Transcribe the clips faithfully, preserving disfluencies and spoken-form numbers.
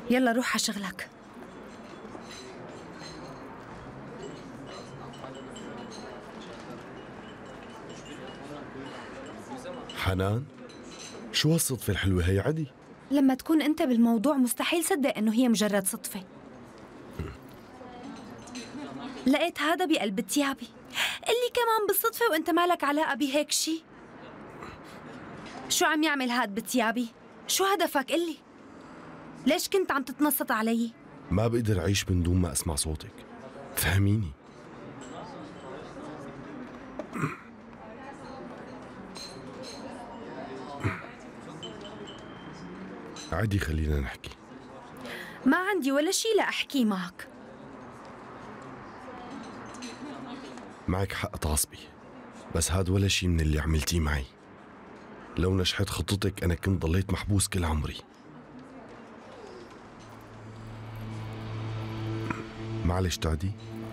يلا روح على شغلك. حنان، شو هالصدفة الحلوة هي؟ عدي لما تكون انت بالموضوع مستحيل صدق انه هي مجرد صدفة. لقيت هذا بقلب ثيابي، اللي كمان بالصدفة وانت مالك علاقة بهيك شي. شو عم يعمل هاد بثيابي؟ شو هدفك؟ قلي ليش كنت عم تتنصت علي؟ ما بقدر أعيش من دون ما أسمع صوتك، فهميني. عادي خلينا نحكي. ما عندي ولا شي لأحكي معك. معك حق تعصبي، بس هاد ولا شي من اللي عملتيه معي. لو نجحت خطتك أنا كنت ضليت محبوس كل عمري. معلش تعدي.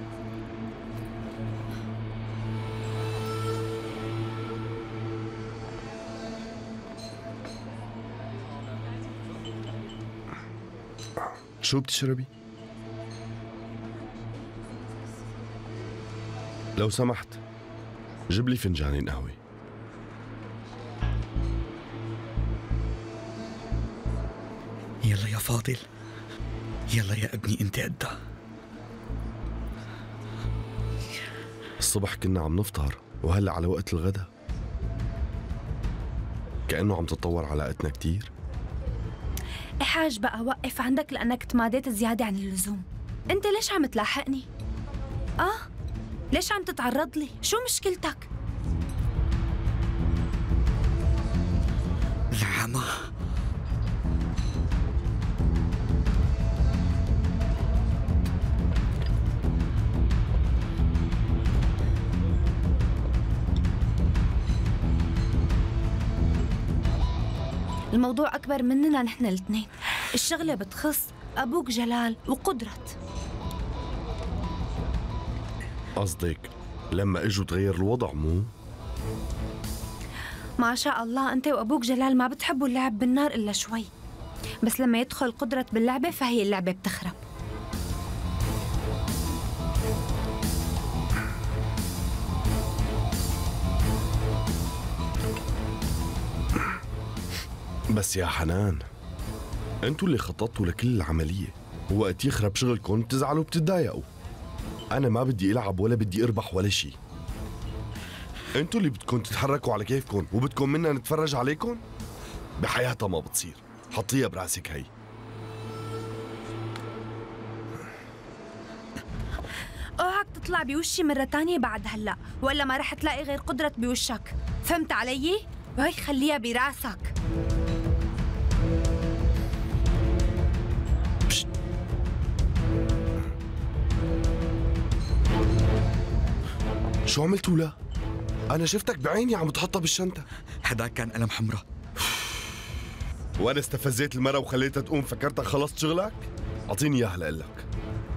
شو بتشربي؟ لو سمحت جيب لي فنجانين قهوة. يلا يا فاضل، يلا يا ابني انت قدها. الصبح كنا عم نفطر وهلا على وقت الغداء. كأنه عم تتطور علاقتنا كتير. إحاج بقى وقف عندك لأنك تماديت زيادة عن اللزوم. أنت ليش عم تلاحقني؟ آه؟ ليش عم تتعرض لي؟ شو مشكلتك؟ نعمة، الموضوع أكبر مننا نحن الاثنين. الشغلة بتخص أبوك جلال وقدرت. قصدك لما اجوا تغير الوضع مو؟ ما شاء الله أنت وأبوك جلال ما بتحبوا اللعب بالنار إلا شوي، بس لما يدخل قدرت باللعبة فهي اللعبة بتخرب. بس يا حنان، انتوا اللي خططتوا لكل العملية، ووقت يخرب شغلكم بتزعلوا وبتتضايقوا. أنا ما بدي ألعب ولا بدي أربح ولا شيء. انتوا اللي بدكم تتحركوا على كيفكم وبدكم منا نتفرج عليكم؟ بحياتها ما بتصير، حطيها براسك هي. اوعك تطلع بوشي مرة تانية بعد هلا، ولا ما رح تلاقي غير قدرت بوشك، فهمت علي؟ وهي خليها براسك. شو عملتوا له؟ أنا شفتك بعيني عم تحطها بالشنطة. هداك كان قلم حمراء. وأنا استفزيت المرة وخليتها تقوم، فكرتك خلصت شغلك؟ أعطيني إياها لقلك.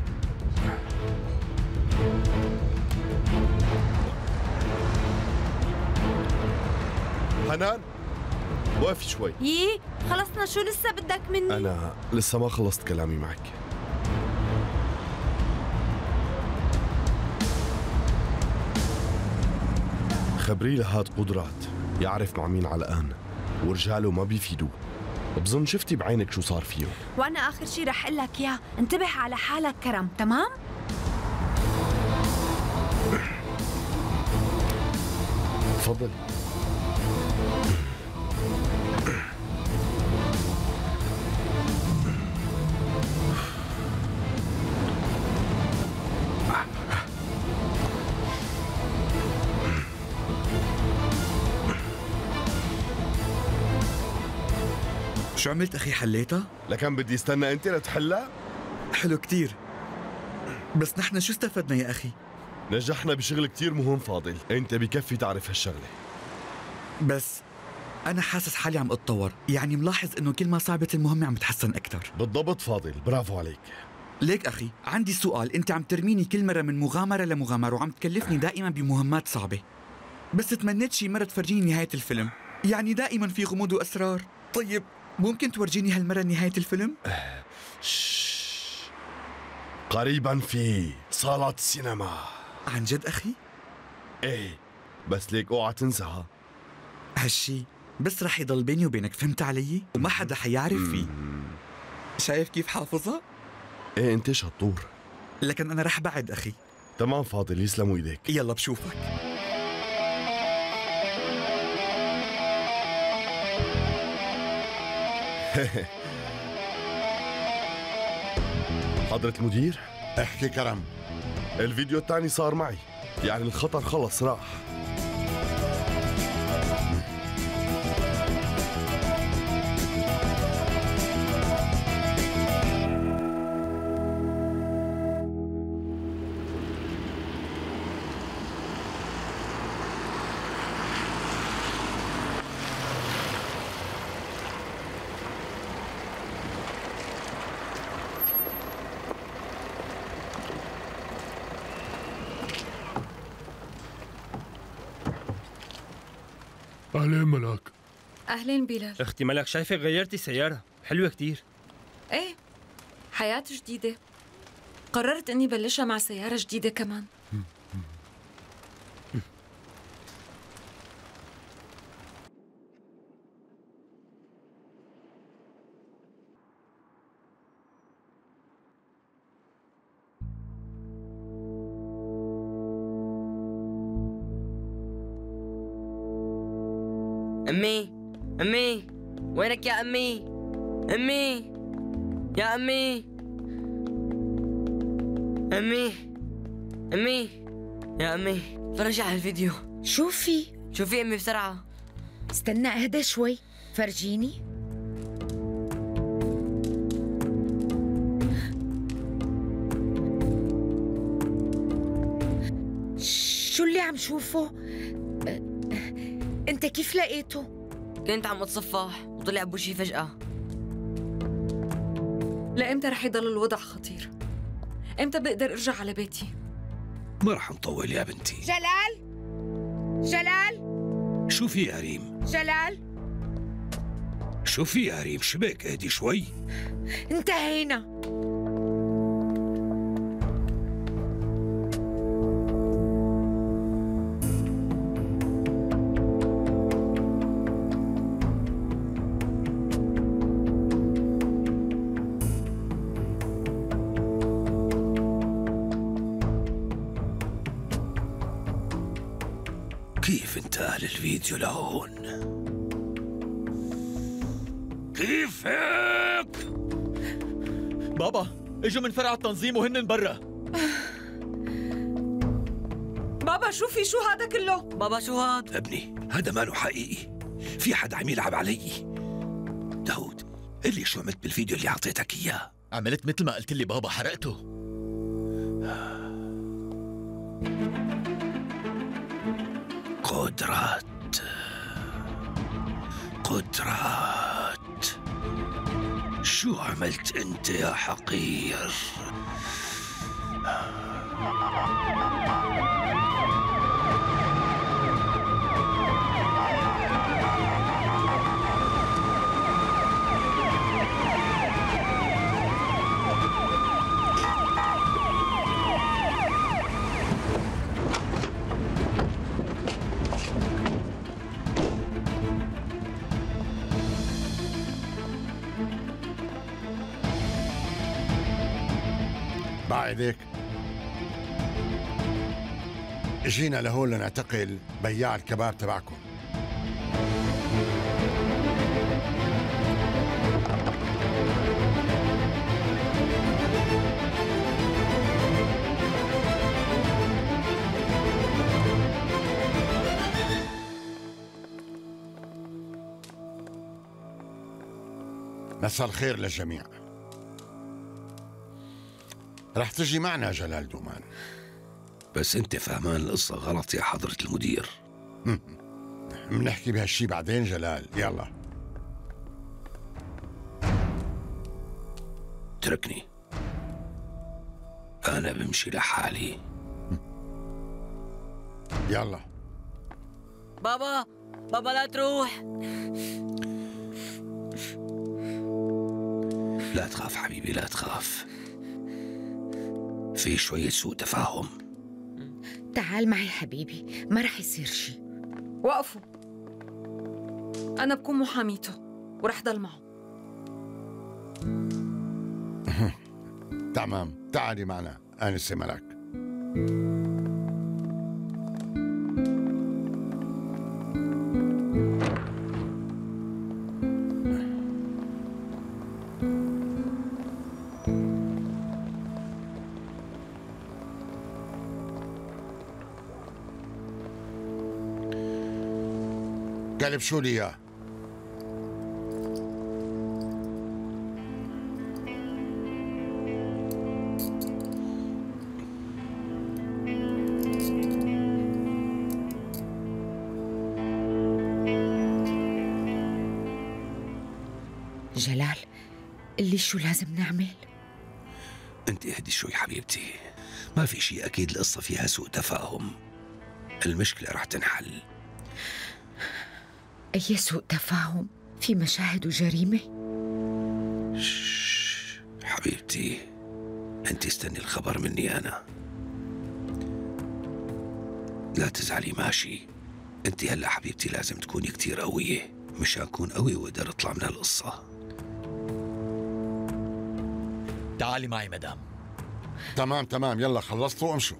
حنان وقفي شوي. يي خلصنا، شو لسه بدك مني؟ أنا لسه ما خلصت كلامي معك. خبري لهاد قدرات يعرف مع مين علقان، ورجاله ما بيفيدوه. بظن شفتي بعينك شو صار فيه. وانا اخر شي رح اقول لك اياه، انتبه على حالك كرم، تمام؟ تفضلي. شو عملت أخي؟ حليتها؟ لكن بدي استنى أنت لتحلها؟ حلو كتير، بس نحن شو استفدنا يا أخي؟ نجحنا بشغل كتير مهم فاضل، أنت بكفي تعرف هالشغلة. بس أنا حاسس حالي عم أتطور، يعني ملاحظ إنه كل ما صعبت المهمة عم بتحسن أكتر. بالضبط فاضل، برافو عليك. ليك أخي عندي سؤال، أنت عم ترميني كل مرة من مغامرة لمغامرة وعم تكلفني دائما بمهمات صعبة، بس تمنيت شي مرة تفرجيني نهاية الفيلم، يعني دائما في غموض وأسرار. طيب ممكن تورجيني هالمرة نهاية الفيلم؟ قريبا في صالة السينما. عن جد أخي؟ ايه، بس ليك اوعى تنساها. هالشي بس رح يضل بيني وبينك، فهمت علي؟ وما حدا حيعرف فيه. شايف كيف حافظها؟ ايه انت شطور. لكن أنا رح بعد أخي. تمام فاضل، يسلموا ايديك. يلا بشوفك. حضرة المدير، احكي كرم. الفيديو الثاني صار معي، يعني الخطر خلص راح. أهلين ملاك. أهلين بلال. اختي ملك، شايفة غيرتي سيارة حلوة كتير. ايه، حياة جديدة. قررت اني بلشها مع سيارة جديدة كمان. أمي أمي وينك يا أمي؟ أمي يا أمي أمي أمي يا أمي، فرجي على الفيديو. شو في؟ شوفي أمي بسرعة. استنى اهدى شوي، فرجيني. شو اللي عم شوفه؟ انت كيف لقيته؟ كنت عم اتصفح وطلع بوشي فجأة. لإمتى رح يضل الوضع خطير؟ إمتى بقدر أرجع على بيتي؟ ما رح نطول يا بنتي. جلال، جلال، شو في يا ريم؟ جلال، شو في يا ريم؟ شبك اهدي شوي. انتهينا. كيف انتهى الفيديو لهون؟ كيف هيك؟ بابا، اجوا من فرع التنظيم وهن برا. بابا شو في؟ شو هذا كله؟ بابا شو هاد؟ ابني هذا ماله حقيقي، في حدا عم يلعب علي. داود، قل لي شو عملت بالفيديو اللي اعطيتك اياه؟ عملت مثل ما قلت لي بابا، حرقته. قدرات قدرات شو عملت انت يا حقير؟ بعدك جينا لهون لنعتقل بياع الكباب تبعكم. مساء الخير للجميع. رح تجي معنا جلال دومان. بس انت فهمان القصة غلط يا حضرة المدير. منحكي بهالشي بعدين جلال، يلا. اتركني، أنا بمشي لحالي. يلا بابا بابا لا تروح. لا تخاف حبيبي، لا تخاف. في شوية سوء تفاهم. تعال معي حبيبي، ما رح يصير شي. وقفوا، أنا بكون محاميته ورح ضل معه. تمام، تعالي معنا آنسة ملك. قلب شو لي اياه؟ جلال، قلي شو لازم نعمل؟ انت اهدي شوي حبيبتي، ما في شيء اكيد. القصة فيها سوء تفاهم، المشكلة رح تنحل. أي سوء تفاهم؟ في مشاهد وجريمة؟ شش حبيبتي، انت استني الخبر مني أنا. لا تزعلي ماشي. انت هلأ حبيبتي لازم تكوني كتير قوية مشان أكون قوي وأقدر أطلع من هالقصة. تعالي معي مدام. تمام تمام، يلا خلصتوا امشوا.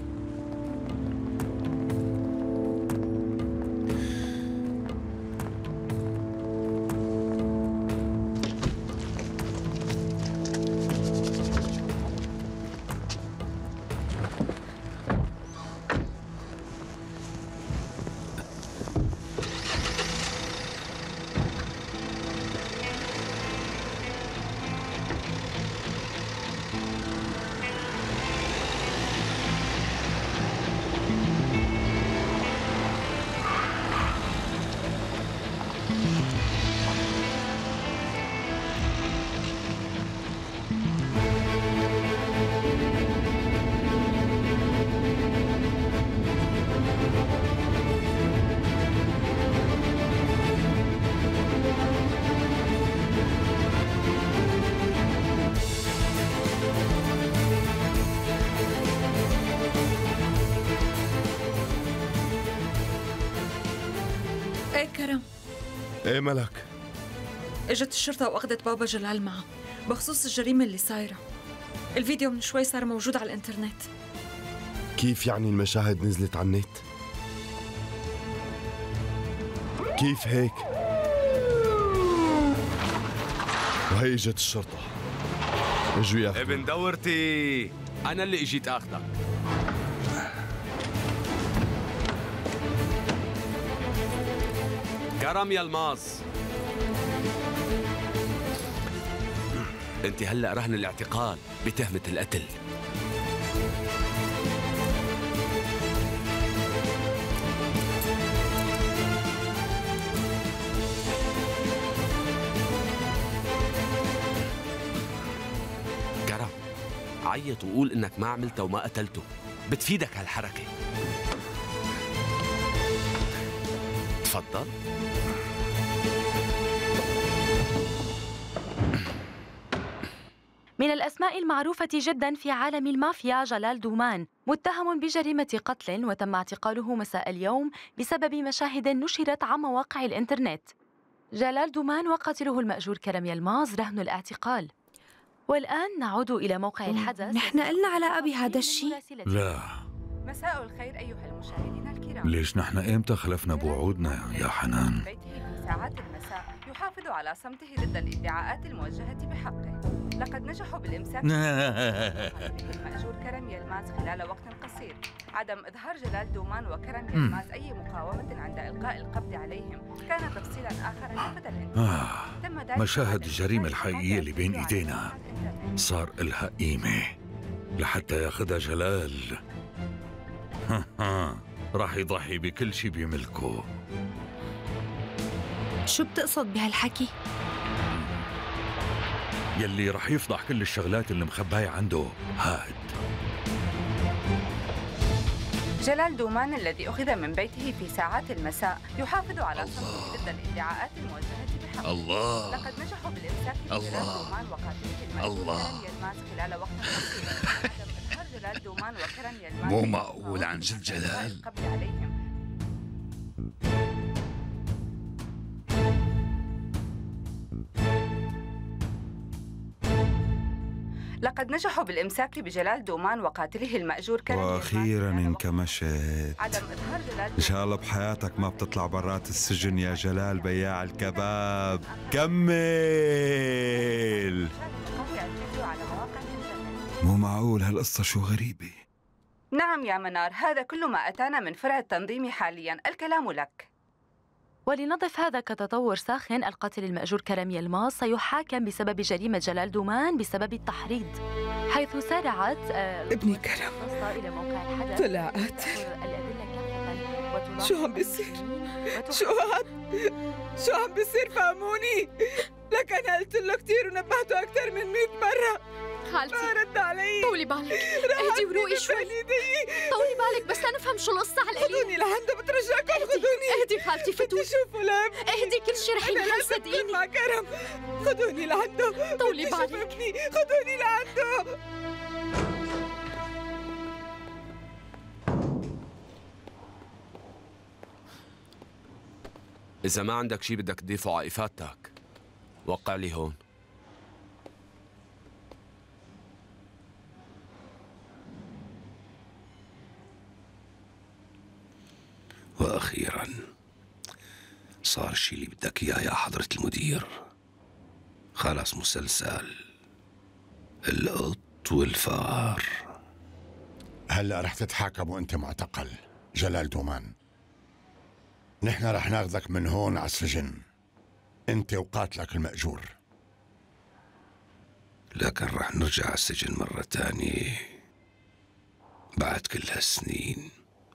ايه كرم. ايه ملك؟ اجت الشرطة واخذت بابا جلال معها بخصوص الجريمة اللي صايرة. الفيديو من شوي صار موجود على الانترنت. كيف يعني المشاهد نزلت على النت؟ كيف هيك؟ وهي اجت الشرطة. اجوا ياخذوا. ابن دورتي، أنا اللي اجيت آخذك. كرم يا الماس، انت هلأ رهن الاعتقال بتهمة القتل. كرم، عيط وقول انك ما عملته وما قتلته، بتفيدك هالحركة. تفضل. من الأسماء المعروفة جدا في عالم المافيا جلال دومان، متهم بجريمة قتل وتم اعتقاله مساء اليوم بسبب مشاهد نشرت على مواقع الإنترنت. جلال دومان وقاتله المأجور كرم يلماز رهن الاعتقال. والآن نعود إلى موقع الحدث. نحن قلنا على أبي هذا الشيء؟ لا. مساء الخير أيها المشاهدين الكرام. ليش نحن إمتى خلفنا بوعودنا يا حنان؟ بيته في ساعات المساء يحافظ على صمته ضد الادعاءات الموجهة بحقه. لقد نجحوا بالإمساك المأجور كرم يلماز خلال وقت قصير. عدم إظهار جلال دومان وكرم يلماز أي مقاومة عند إلقاء القبض عليهم كان تفصيلا آخر لفت الانتباه. آه. مشاهد الجريمة الحقيقية اللي بين إيدينا صار إلها قيمة لحتى ياخدها جلال. راح يضحي بكل شي بيملكه. شو بتقصد بهالحكي؟ يلي رح يفضح كل الشغلات اللي مخباية عنده هاد. جلال دومان الذي أخذ من بيته في ساعات المساء يحافظ على صمته ضد الادعاءات الموجهة بحقه. الله. لقد نجحوا بالإمساك بجلال دومان وقاتله المأجور كرم يلماز خلال وقت قصير. عدم إظهار جلال دومان وكرم يلماس مو معقول عن جد جلال. القبض عليهم. لقد نجحوا بالإمساك بجلال دومان وقاتله المأجور كرم وأخيرا انكمشت. عدم إظهار جلال إن شاء الله بحياتك ما بتطلع برات السجن يا جلال بياع الكباب. كمل. مو معقول هالقصة شو غريبة. نعم يا منار، هذا كل ما أتانا من فرع التنظيم حاليا، الكلام لك. ولنضف هذا كتطور ساخن، القاتل المأجور كرم يلماس سيحاكم بسبب جريمة جلال دومان بسبب التحريض، حيث سارعت ابني كرم إلى موقع الحدث طلع قاتل. شو عم بيصير؟ شو هاد؟ شو عم بيصير؟ فهموني. لك أنا قلت له كثير ونبهته أكثر من مئة مرة. خالتي ما رد علي. طولي بالك، اهدي وروقي شوي. طولي بالك بس لنفهم شو القصة على القليل. خذوني لعنده بترجاكم، خذوني. اهدي خالتي فتوح. شوفوا لابني. اهدي كل شيء رح ينحل صدقيني. مع كرم. خذوني لعنده. طولي بالك. خذوني لعنده. إذا ما عندك شي بدك تضيفه على إفادتك وقع لي هون. وأخيرا صار الشي اللي بدك إياه يا حضرة المدير. خلص مسلسل القط والفار. هلأ رح تتحاكم وانت معتقل جلال دومان. نحن رح ناخذك من هون على السجن، انت وقاتلك المأجور. لكن رح نرجع على السجن مرة تانية بعد كل هالسنين.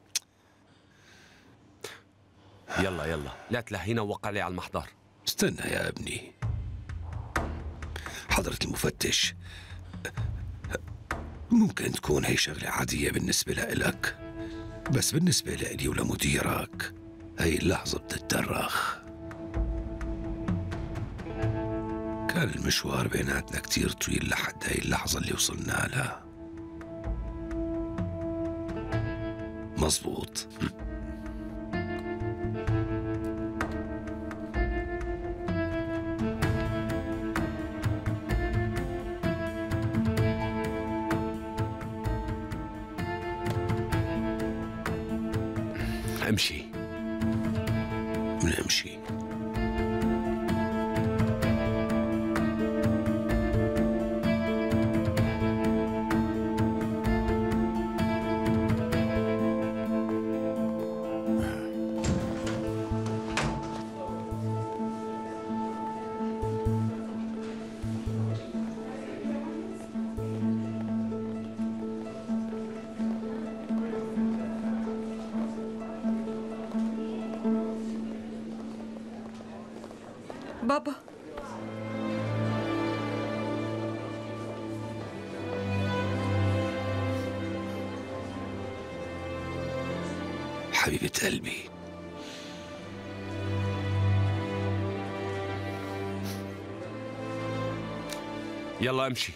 يلا يلا لا تلهينا ووقع لي على المحضر. استنى يا ابني. حضرة المفتش، ممكن تكون هي شغلة عادية بالنسبة لإلك، بس بالنسبة لإلي ولمديرك هي اللحظة بتتدرخ. كان المشوار بيناتنا كتير طويل لحد هي اللحظة اللي وصلنا لها. مظبوط. امشي. بنمشي. بابا حبيبة قلبي، يلا امشي.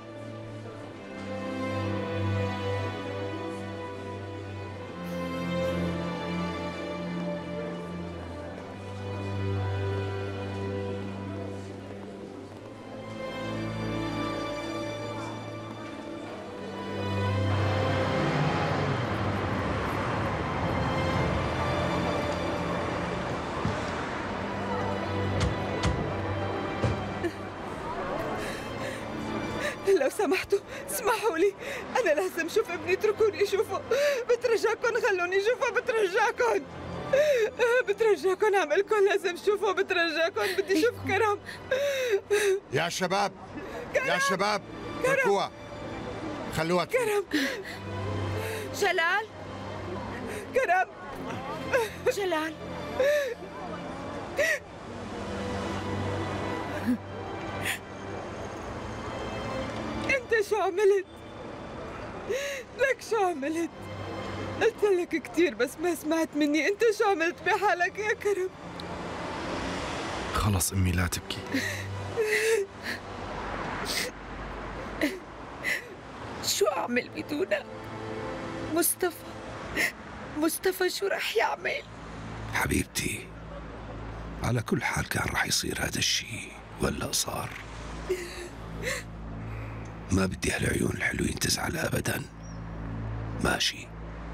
لو سمحتوا اسمحوا لي، أنا لازم أشوف ابني. اتركوني أشوفه، بترجاكم خلوني أشوفه، بترجاكم بترجاكم أعملكم، لازم أشوفه، بترجاكم بدي أشوف كرم. يا شباب كرم. يا شباب اتركوها، خلوها. كرم. جلال. كرم. جلال. انت شو عملت؟ لك شو عملت؟ قلت لك كثير بس ما سمعت مني. انت شو عملت بحالك يا كرم؟ خلص امي لا تبكي. شو عملت؟ يعمل بدونها؟ مصطفى مصطفى شو رح يعمل؟ حبيبتي، على كل حال كان رح يصير هذا الشيء ولا صار. ما بدي هالعيون الحلوين تزعل أبدا. ماشي.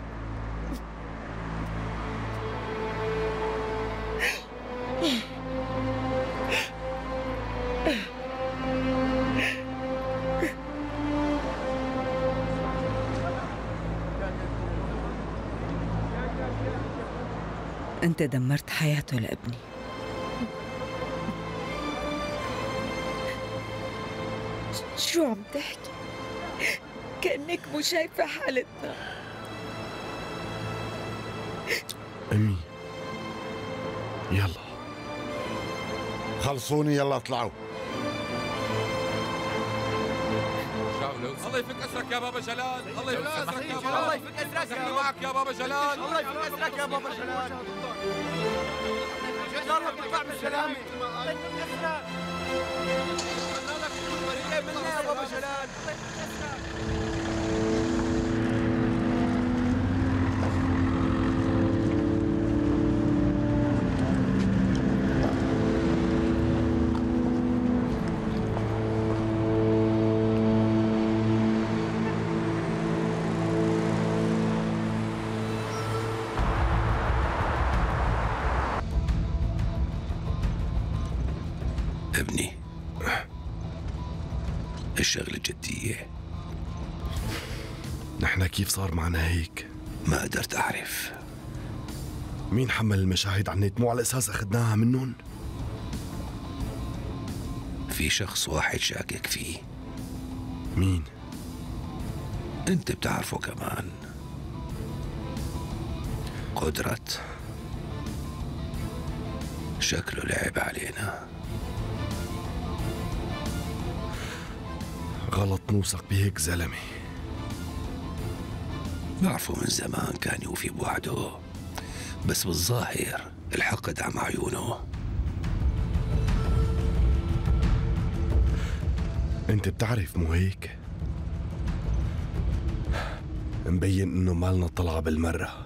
أنت دمرت حياته لابني. شو عم تحكي؟ كأنك مو شايفة حالتنا. أمي يلا خلصوني، يلا اطلعوا. الله يفك اسرك يا بابا جلال. الله يفك اسرك يا بابا. الله يفك اسرك يا معك يا بابا جلال. الله يفك اسرك يا بابا جلال. جرب تطلع بالسلامة. الله يفك اسرك. منا يا بابا جلال. ابني، الشغلة جدية. نحن كيف صار معنا هيك؟ ما قدرت أعرف. مين حمل المشاهد على النت؟ مو على أساس أخذناها منهم؟ في شخص واحد شاكك فيه. مين؟ أنت بتعرفه كمان. قدرت. شكله لعب علينا. غلط نوثق بهيك زلمة. بعرفه من زمان كان يوفي بوعده، بس بالظاهر الحقد عم عيونه. انت بتعرف مو هيك؟ مبين انه مالنا طلع بالمرة.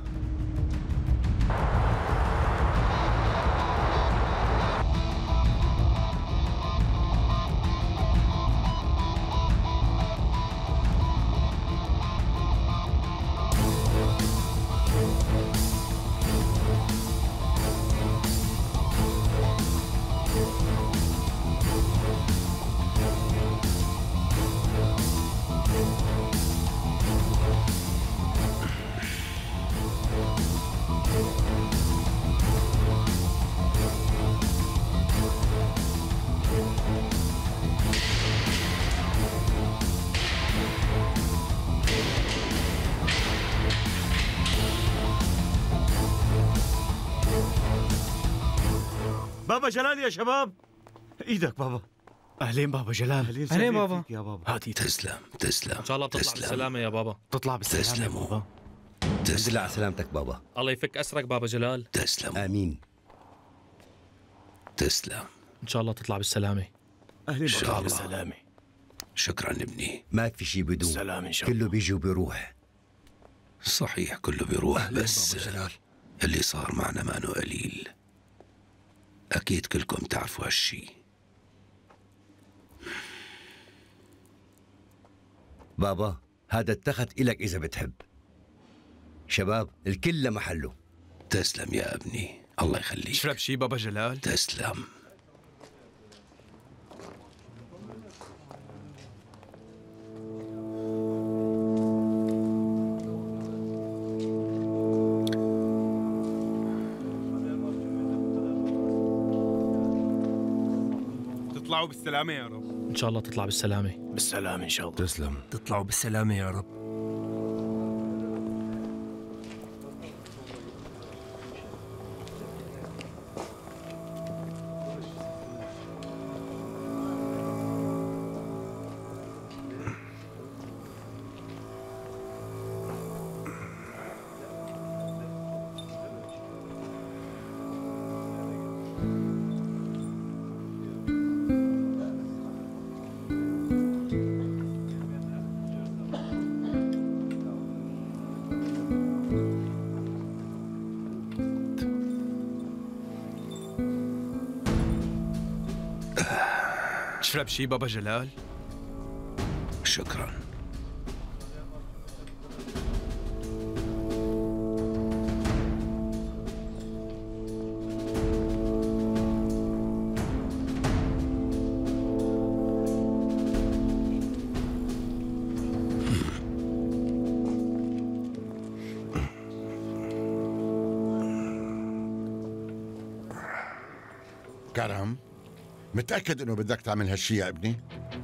بابا جلال يا شباب، ايدك بابا. اهلين بابا جلال. اهلين بابا. يا بابا هاتي. تسلم تسلم. ان شاء الله بتطلع بالسلامة يا بابا. تطلع بالسلامة. تسلموا. بابا. الحمد لله على سلامتك بابا. الله يفك اسرك بابا جلال. تسلم. امين. تسلم. ان شاء الله تطلع بالسلامة. اهلين بابا بالسلامة. شكرا ابني. ما في شيء بدون. سلام ان شاء الله. كله بيجي وبيروح. صحيح كله بيروح، بس اللي صار معنا ما انه قليل. أكيد كلكم تعرفوا هالشي. بابا هذا التخت إلك إذا بتحب. شباب الكل لمحله. تسلم يا ابني، الله يخليك. اشرب شي بابا جلال. تسلم. تطلعوا بالسلامة يا رب. ان شاء الله تطلع بالسلامة. بالسلامة ان شاء الله. تسلم. تطلعوا بالسلامة يا رب. تشرب شي بابا جلال؟ شكرا. كرم، متأكد انه بدك تعمل هالشي يا ابني؟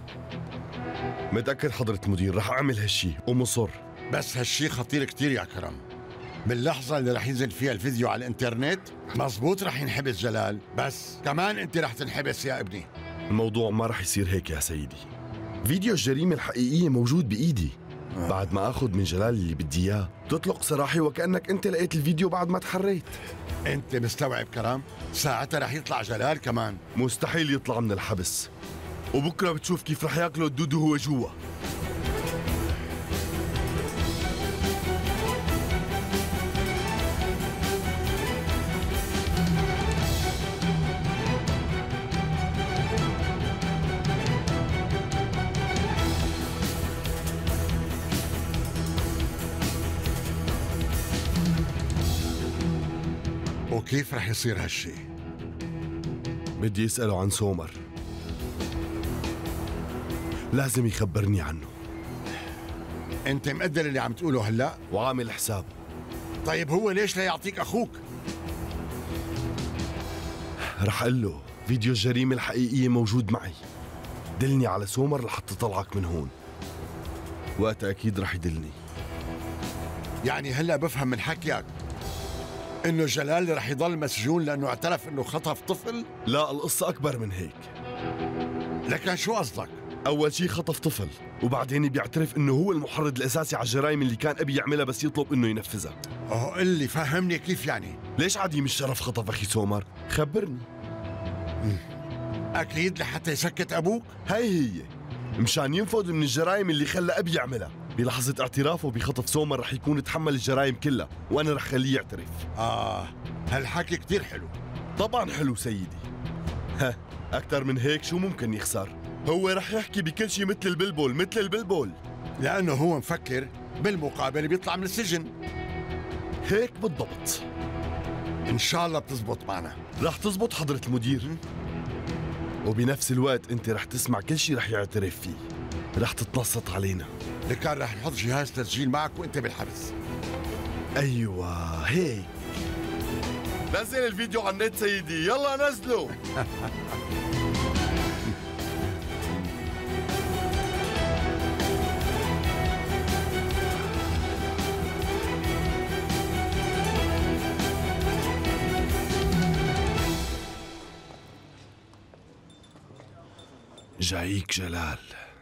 متأكد حضرة المدير رح أعمل هالشي ومصر. بس هالشي خطير كتير يا كرم. باللحظة اللي رح ينزل فيها الفيديو على الانترنت مزبوط رح ينحبس جلال، بس كمان انت رح تنحبس يا ابني. الموضوع ما رح يصير هيك يا سيدي. فيديو الجريمة الحقيقية موجود بإيدي. بعد ما أخذ من جلال اللي بدي إياه تطلق سراحي وكأنك أنت لقيت الفيديو بعد ما تحريت. أنت مستوعب كرم؟ ساعتها رح يطلع جلال كمان. مستحيل يطلع من الحبس، وبكرة بتشوف كيف رح ياكله الدود وهو جوا. وكيف رح يصير هالشي؟ بدي اسأله عن سومر، لازم يخبرني عنه. انت مقدر اللي عم تقوله هلا؟ وعامل حساب. طيب هو ليش لا يعطيك اخوك؟ رح اقول له فيديو الجريمة الحقيقية موجود معي، دلني على سومر لحتى طلعك من هون. وقتها اكيد رح يدلني. يعني هلا بفهم من حكيك انه جلال رح يضل مسجون لانه اعترف انه خطف طفل؟ لا، القصة اكبر من هيك. لكن شو قصدك؟ اول شيء خطف طفل، وبعدين بيعترف انه هو المحرض الاساسي على الجرائم اللي كان ابي يعملها بس يطلب انه ينفذها. اه قل لي، فهمني كيف يعني؟ ليش عديم الشرف خطف اخي سومر؟ خبرني. اكيد لحتى يسكت ابوك؟ هي هي مشان ينفذ من الجرائم اللي خلى ابي يعملها. بلحظة اعترافه بخطف سومر رح يكون تحمل الجرائم كلها، وانا رح خليه يعترف. اه هالحكي كتير حلو. طبعا حلو سيدي. ها اكثر من هيك شو ممكن يخسر؟ هو رح يحكي بكل شيء مثل البلبل، مثل البلبل، لانه هو مفكر بالمقابل بيطلع من السجن. هيك بالضبط. ان شاء الله بتزبط معنا. رح تزبط حضرة المدير، وبنفس الوقت انت رح تسمع كل شيء رح يعترف فيه. رح تتنصت علينا. لكان رح نحط جهاز تسجيل معك وانت بالحبس. ايوه هيك. نزل الفيديو على النت سيدي، يلا نزله. جايك جلال.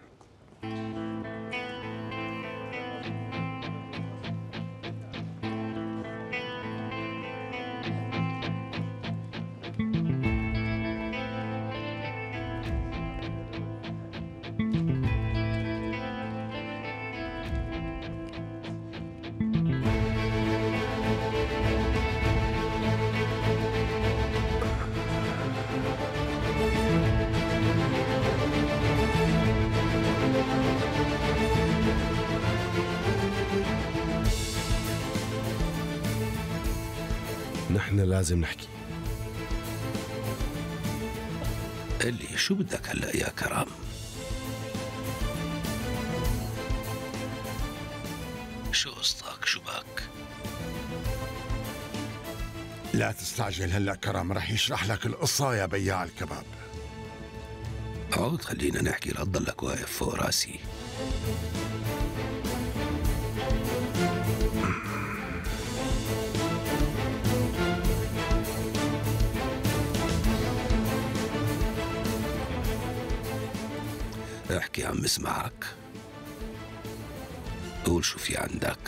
نحن لازم نحكي. اللي شو بدك هلا يا كرم؟ شو قصتك؟ شو بك؟ لا تستعجل هلا كرم، رح يشرح لك القصة يا بياع الكباب. عود خلينا نحكي، لا تضلك واقف فوق راسي. احكي عم اسمعك. قول شو في عندك.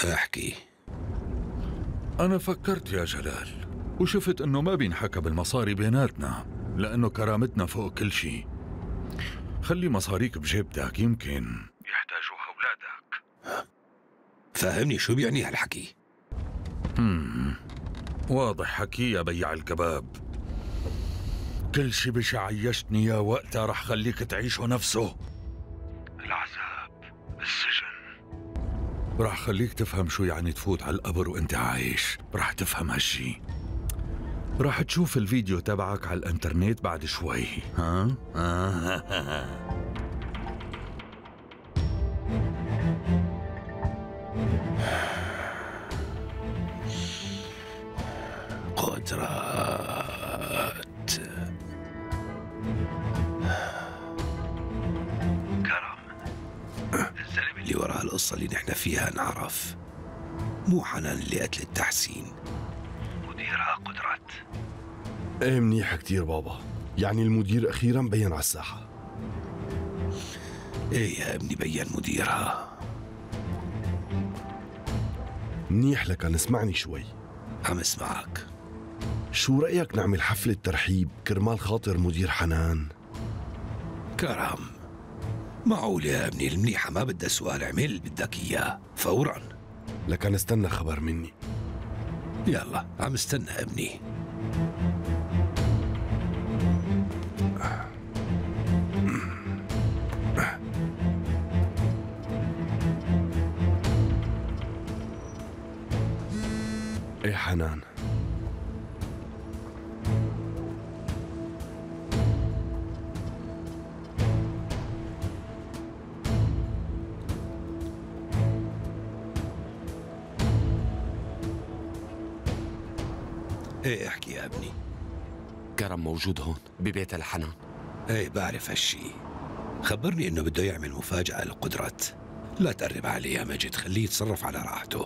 احكي. أنا فكرت يا جلال وشفت إنه ما بينحكى بالمصاري بيناتنا لأنه كرامتنا فوق كل شيء. خلي مصاريك بجيبتك يمكن يحتاجوها أولادك. فاهمني شو بيعني هالحكي؟ مم. واضح حكي يا بياع الكباب. كل شي بشع عيشتني يا وقتها رح خليك تعيشه نفسه. العذاب، السجن، رح خليك تفهم شو يعني تفوت على القبر وانت عايش. رح تفهم هالشي. رح تشوف الفيديو تبعك على الانترنت بعد شوي. ها؟ آه. قدرات كرم، الزلمة اللي وراء القصة اللي نحن فيها نعرف، مو حنان اللي قتلت تحسين، مديرها قدرات. ايه منيح كتير بابا، يعني المدير اخيرا بين على الساحة. ايه يا ابني بين مديرها. منيح لك، اسمعني شوي. عم اسمعك. شو رأيك نعمل حفلة ترحيب كرمال خاطر مدير حنان؟ كرم، معقول يا ابني المنيحة ما بدها سؤال، اعمل اللي بدك اياه فورا. لك نستنى خبر مني. يلا عم استنى ابني. ايه حنان، ايه احكي يا ابني. كرم موجود هون ببيت الحنان. ايه بعرف هالشي. خبرني انه بده يعمل مفاجأة لقدرات. لا تقرب عليه يا مجد، خليه يتصرف على راحته.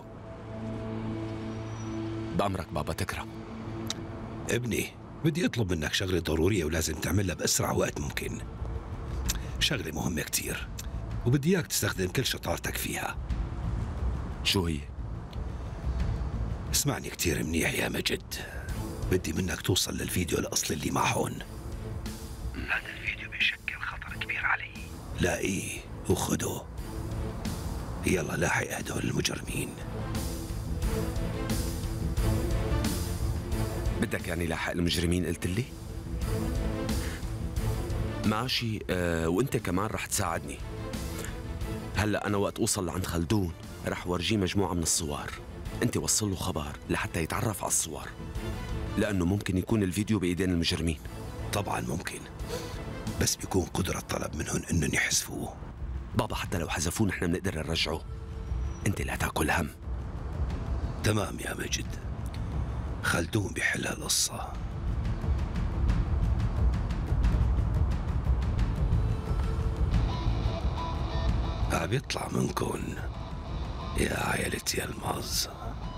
بأمرك بابا تكرم. ابني بدي اطلب منك شغلة ضرورية ولازم تعملها بأسرع وقت ممكن. شغلة مهمة كتير وبدي اياك تستخدم كل شطارتك فيها. شو هي؟ اسمعني كتير منيح يا مجد. بدي منك توصل للفيديو الأصلي اللي مع هون. هذا الفيديو بيشكل خطر كبير علي. لاقيه وخده. يلا لاحق هدول المجرمين. بدك يعني لاحق المجرمين قلت لي؟ ماشي. أه وانت كمان رح تساعدني. هلا انا وقت اوصل لعند خلدون رح ورجيه مجموعة من الصور. انت وصل له خبر لحتى يتعرف على الصور، لانه ممكن يكون الفيديو بايدين المجرمين. طبعا ممكن، بس بيكون قدرة طلب منهم انهم يحذفوه. بابا حتى لو حذفوه نحن بنقدر نرجعه. انت لا تاكل هم. تمام يا مجد، خلدون بيحل هالقصة. عم يطلع منكن يا عائلة يلماز.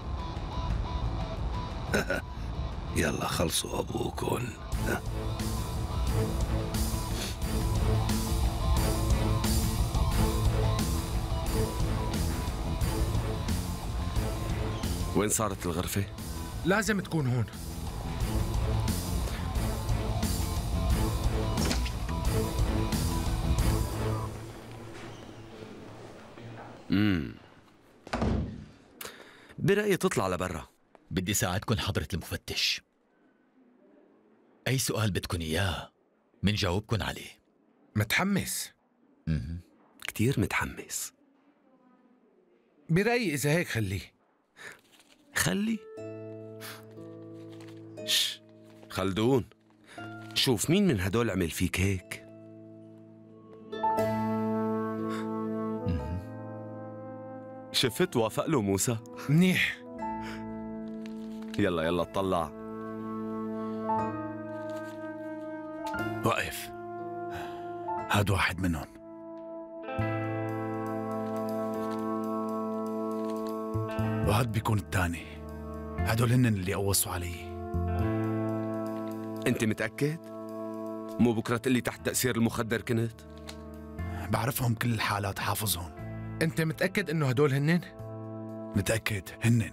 يلا خلصوا أبوكن. وين صارت الغرفة؟ لازم تكون هون. امم برأيي تطلع لبرا. بدي ساعدكن حضرة المفتش. أي سؤال بدكن إياه منجاوبكن عليه. متحمس؟ امم كتير متحمس. برأيي إذا هيك خليه. خلي؟ شش خلدون، شوف مين من هدول عمل فيك هيك؟ شفت وافق له موسى؟ منيح. يلا يلا اطلع. واقف. هاد واحد منهم. وهاد بيكون الثاني. هدول هن اللي قوصوا علي. انت متأكد؟ مو بكرة تقلي تحت تأثير المخدر كنت؟ بعرفهم كل الحالات، حافظهم. انت متأكد انه هدول هنن؟ متأكد هنن.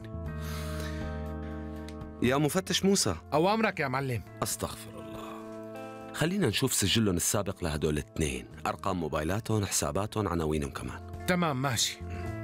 يا مفتش موسى، أوامرك يا معلم. أستغفر الله. خلينا نشوف سجلهم السابق لهدول الاثنين، أرقام موبايلاتهم، حساباتهم، عناوينهم كمان. تمام ماشي.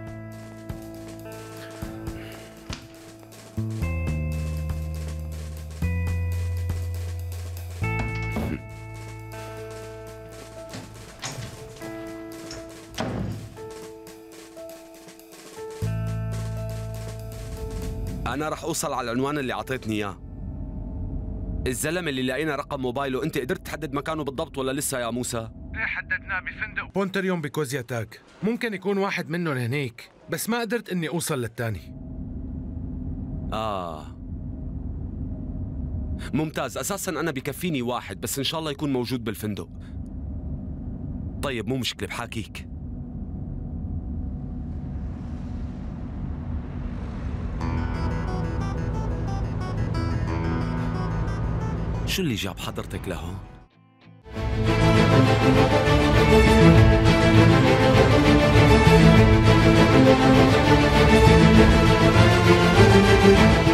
أنا رح أوصل على العنوان اللي عطيتني إياه. الزلمة اللي لقينا رقم موبايله، أنت قدرت تحدد مكانه بالضبط ولا لسه يا موسى؟ ايه حددناه بفندق بونتريون بكوزياتاك. ممكن يكون واحد منهم هنيك، بس ما قدرت إني أوصل للتاني. آه ممتاز. أساساً أنا بكفيني واحد، بس إن شاء الله يكون موجود بالفندق. طيب مو مشكلة، بحاكيك. شو اللي جاب حضرتك لهون؟ Thank you.